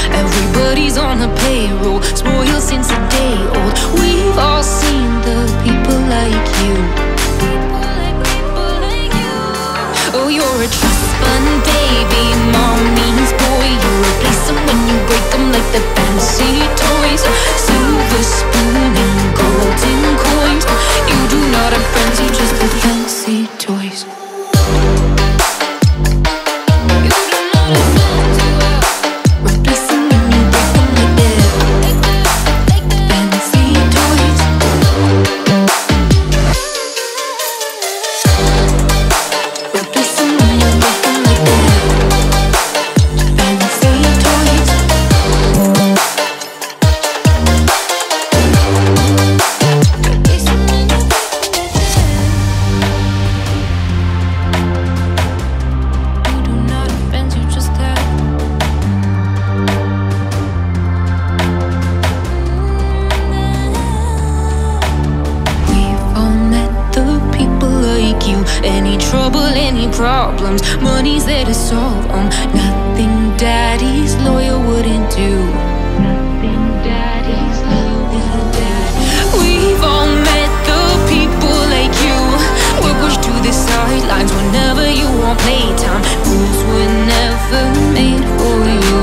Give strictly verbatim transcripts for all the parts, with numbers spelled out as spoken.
Everybody's on a payroll, spoiled since a day old. We've all seen the people like you. Oh, you're a trust fund baby, mommy's boy. You replace them when you break them like the fancy toys. Silver spoon and golden coins. You do not have friends, you just have fancy toys. Any trouble, any problems, money's there to solve them. Nothing daddy's lawyer wouldn't do. Nothing daddy's lawyer wouldn't do. We've all met the people like you. We're pushed to the sidelines whenever you want playtime. Rules were never made for you.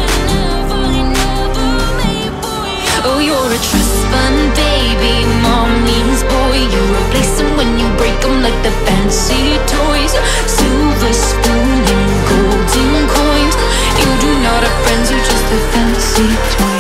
Oh, you're a trust fund baby, mommy's boy. You replace them when you break them like the fancy toys. Silver spoon and golden coins. You do not have friends, you just have fancy toys.